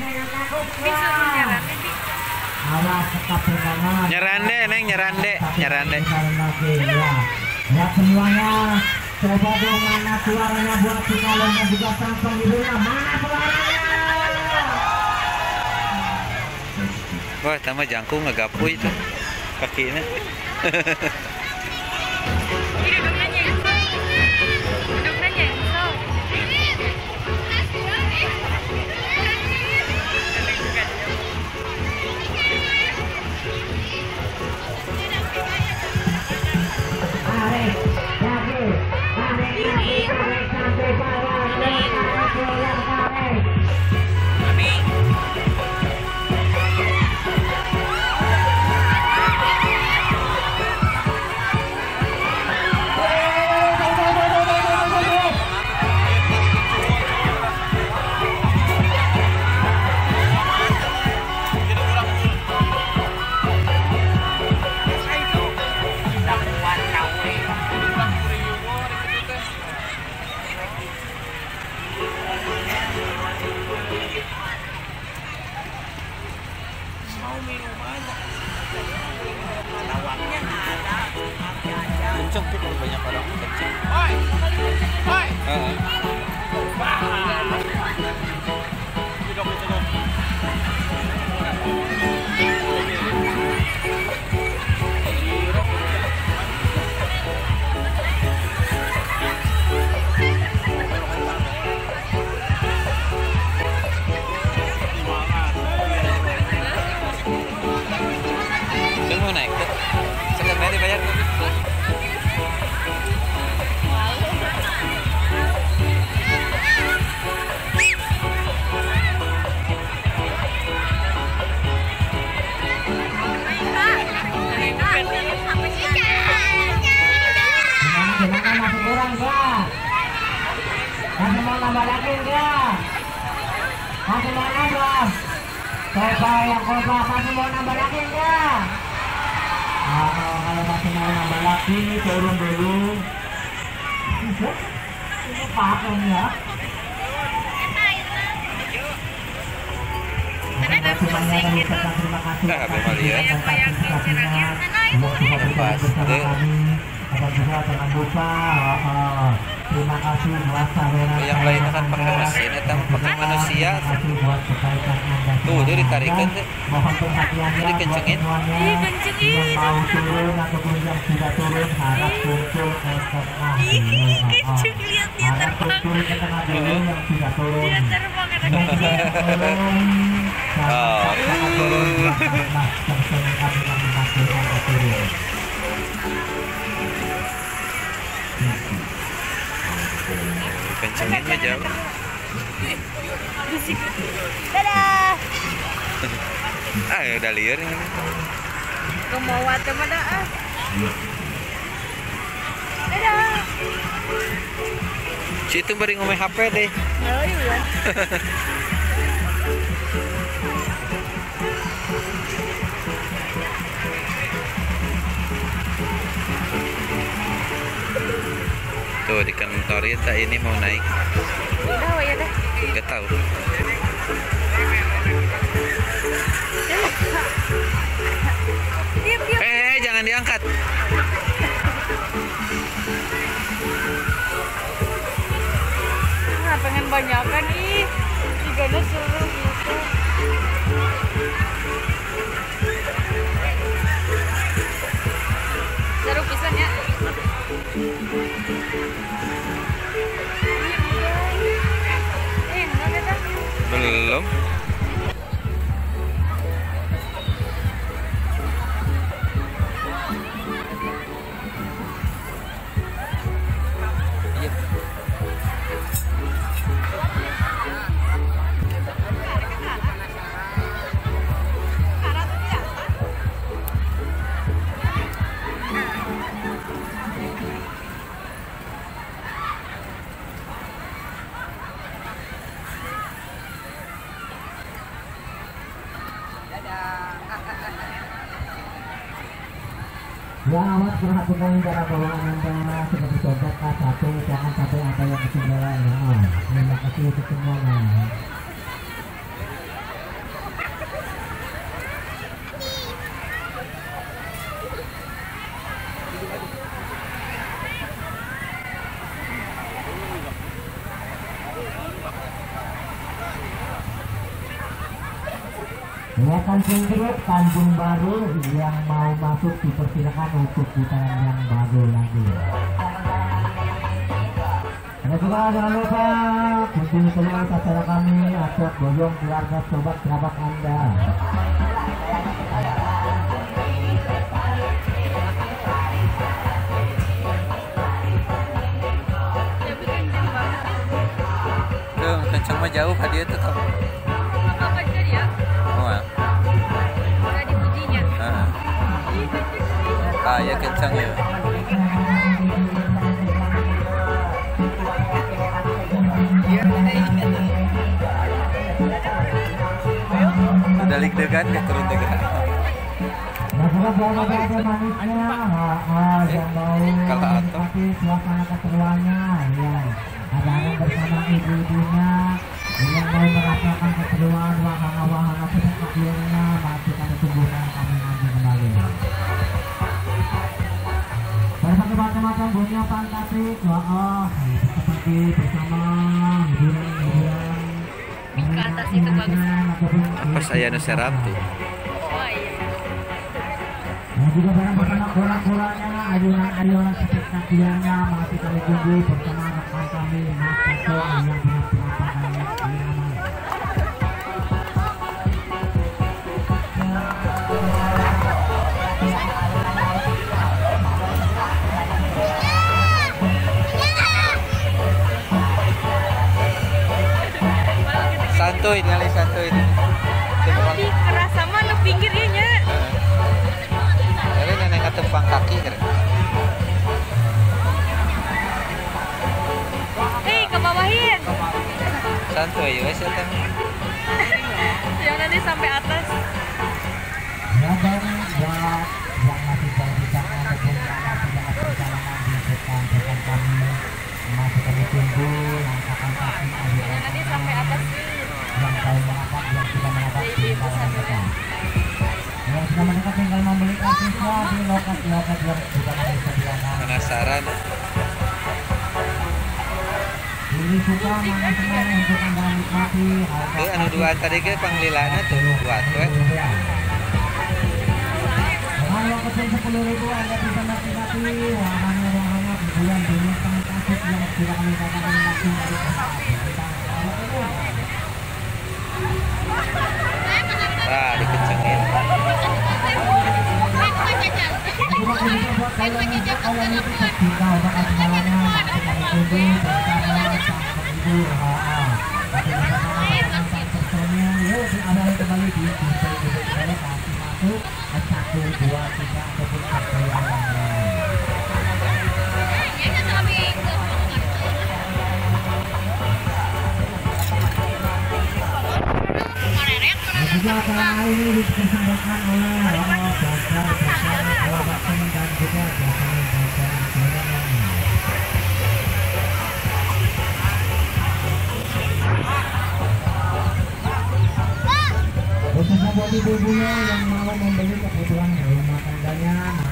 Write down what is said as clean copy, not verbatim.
Nyerande, Neng, nyerande. Ya semuanya, coba dong mana suaranya buat si kalonnya juga sang penghiburnya. Mana suaranya? Wah, sama jangkung ngagapu itu kakinya. Kenceng tuh kalau banyak orang kenceng. Dia mau naik tuh. Sekarang dibayar tuh. Masih kurang enggak? Masih mau nambah lagi enggak? Masih mau nambah? Coba yang coba masih mau nambah lagi enggak? Kalau masih mau nambah lagi turun dulu. Ini pakem ya. Terima kasih jangan lupa terima kasih buat saudara yang lainnya kan pakai mesin atau pakai manusia. Tuh dia ditarikan tuh. Mohon perhatiannya dikencengin. Yang mau turun ataupun yang sudah turun harap kumpul ke tengah dulu. Harap kumpul ke tengah dulu yang sudah turun. Yang sudah turun sangat turun karena tersebut kami memastikan turun. Kencenginnya jauh. Dadah. Udah liar ini. Kemawa teman dah. Dadah. Situ bari ngomong HP deh. Oh iya. Tuh di kantor tak ini mau naik. Udah ya dah. Gak tahu. Diam. Jangan diangkat. Pengen banyakan ih. Tiganya seru gitu. Seru pisan ya. Belum. Ya awas perhatikan cara bawaan Anda seperti contoh K1 jangan sampai ada yang ketinggalan ya. Terima kasih untuk semuanya. Ya, Tanjung Priok, Tanjung Baru yang mau masuk dipersilakan untuk putaran yang baru lagi. Dan juga jangan lupa kunjungi terus acara kami, ajak boyong keluarga sobat kerabat Anda. Tuh, kencang mah jauh hadiah tuh tau. Apa jadi ya? Oh, Udah dipujinya. ya kencang ya. Udah deg-degan ya turun degan. Nah, juga jangan ada manisnya, yang mau menikmati suasana keseruannya, ya. Ada yang bersama ibu-ibunya, yang mau merasakan keseruan wahana-wahana peserta masih kami tunggu dan kami nanti kembali. Bersama macam-macam bunyi fantastik, seperti bersama hiburan-hiburan. Ke atas itu bagus. Apa saya nu serap tuh? Oh iya. Dan juga bersama bola-bolanya, ayunan-ayunan spektakulernya masih kami tunggu bersama rekan kami Mas Tato yang berapa kali Santuy, nyali santuy. Di keras sama nu pinggirnya nya. Jadi nenek ketempang kaki kira. Hei, ke bawahin. Santuy wes ya teh. Yang nanti sampai atas. ya, dan buat yang masih berbicara ataupun yang masih dalam perjalanan di depan kami masih kami tunggu langkahkan kaki Yang nanti sampai atas sih. yang tahu merapat, yang sudah merapat tinggal mendekat. Yang sudah mendekat tinggal membeli kartusnya di loket-loket yang sudah kami sediakan. Penasaran. Pilih suka mana senang untuk Anda nikmati. Tuh anu dua tadi ke panglilana tuh buat we. Dengan uang kecil 10.000 Anda bisa menikmati wahana-wahana hiburan dunia fantastik yang sudah kami katakan langsung dari Nah, dikencengin. Juga acara ini dipersembahkan oleh Dasar Kawasan dan juga Dasar khususnya buat ibu-ibunya yang mau membeli kebutuhan rumah tangganya